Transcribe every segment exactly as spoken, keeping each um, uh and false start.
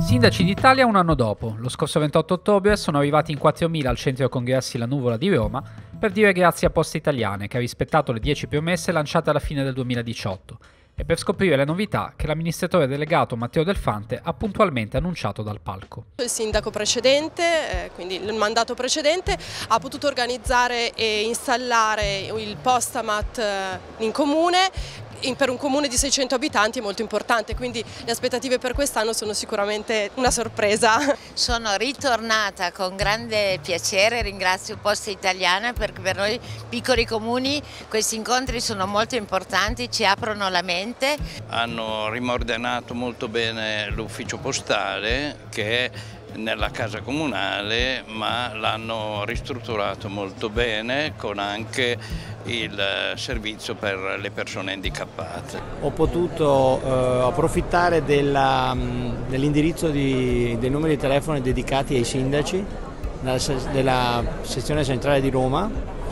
Sindaci d'Italia un anno dopo. Lo scorso ventotto ottobre sono arrivati in quattromila al centro congressi La Nuvola di Roma per dire grazie a Poste Italiane che ha rispettato le dieci promesse lanciate alla fine del duemiladiciotto e per scoprire le novità che l'amministratore delegato Matteo Delfante ha puntualmente annunciato dal palco. Il sindaco precedente, eh, quindi il mandato precedente, ha potuto organizzare e installare il Postamat in comune. Per un comune di seicento abitanti è molto importante, quindi le aspettative per quest'anno sono sicuramente una sorpresa. Sono ritornata con grande piacere, ringrazio Poste Italiane perché per noi piccoli comuni questi incontri sono molto importanti, ci aprono la mente. Hanno rimordenato molto bene l'ufficio postale che è nella casa comunale, ma l'hanno ristrutturato molto bene con anche il servizio per le persone handicappate. Ho potuto eh, approfittare dell'indirizzo dei numeri di telefono dedicati ai sindaci della, della sezione centrale di Roma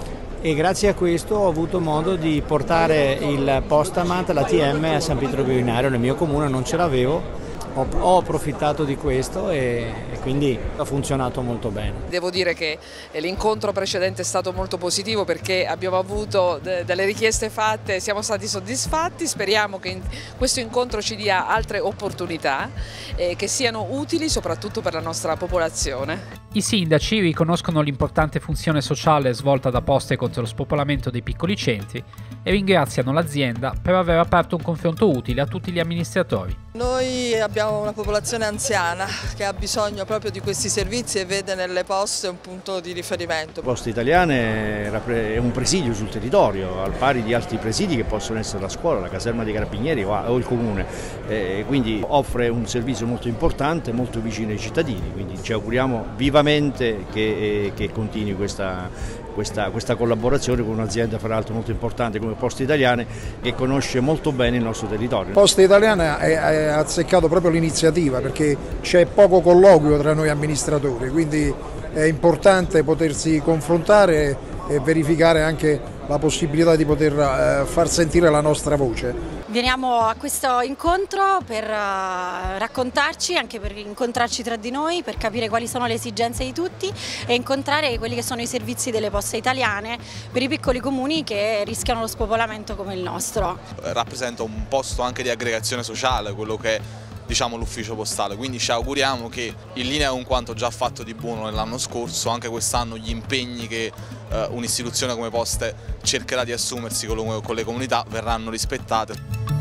e grazie a questo ho avuto modo di portare il Postamat, l'A T M a San Pietro Virinario, nel mio comune non ce l'avevo. Ho, ho approfittato di questo e, e quindi ha funzionato molto bene. Devo dire che l'incontro precedente è stato molto positivo perché abbiamo avuto de delle richieste fatte, siamo stati soddisfatti, speriamo che in questo incontro ci dia altre opportunità eh, che siano utili soprattutto per la nostra popolazione. I sindaci riconoscono l'importante funzione sociale svolta da Poste contro lo spopolamento dei piccoli centri e ringraziano l'azienda per aver aperto un confronto utile a tutti gli amministratori. Noi abbiamo una popolazione anziana che ha bisogno proprio di questi servizi e vede nelle poste un punto di riferimento. Poste Italiane è un presidio sul territorio, al pari di altri presidi che possono essere la scuola, la caserma dei carabinieri o il comune, e quindi offre un servizio molto importante, molto vicino ai cittadini, quindi ci auguriamo vivamente che, che continui questa Questa, questa collaborazione con un'azienda peraltro molto importante come Poste Italiane che conosce molto bene il nostro territorio. Poste Italiane ha azzeccato proprio l'iniziativa perché c'è poco colloquio tra noi amministratori, quindi è importante potersi confrontare e verificare anche la possibilità di poter far sentire la nostra voce. Veniamo a questo incontro per raccontarci, anche per incontrarci tra di noi, per capire quali sono le esigenze di tutti e incontrare quelli che sono i servizi delle Poste Italiane per i piccoli comuni che rischiano lo spopolamento come il nostro. Rappresenta un posto anche di aggregazione sociale, quello che è diciamo l'ufficio postale, quindi ci auguriamo che in linea con quanto già fatto di buono nell'anno scorso, anche quest'anno gli impegni che eh, un'istituzione come Poste cercherà di assumersi con le comunità verranno rispettati.